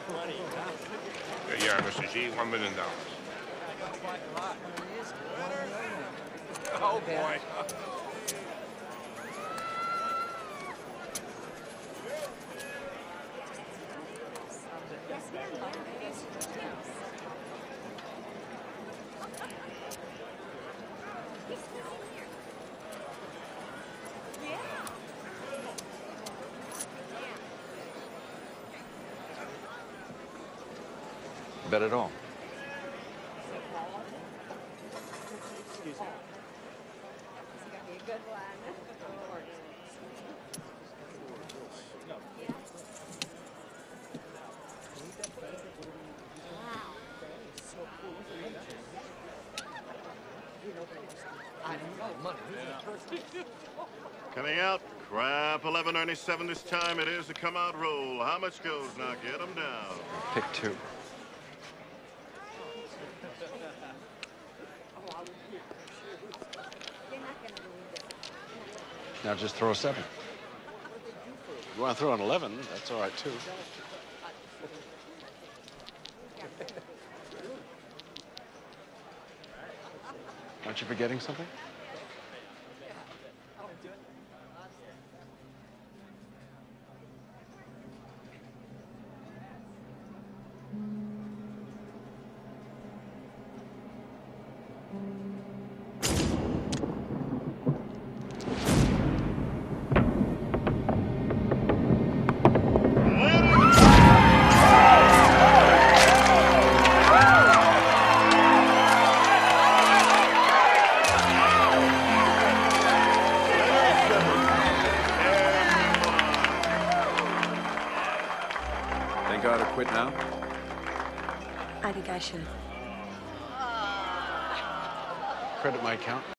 Yeah, Mr. G, $1 million. Oh, boy. Bet it all. Excuse me. This is going to be a good one. Coming out, crap 1197 this time. It is a come out roll. How much goes now? Get them down. Pick 2. Now just throw a 7. You want to throw an 11? That's all right, too. Aren't you forgetting something? Think I ought to quit now? I think I should. Credit my account.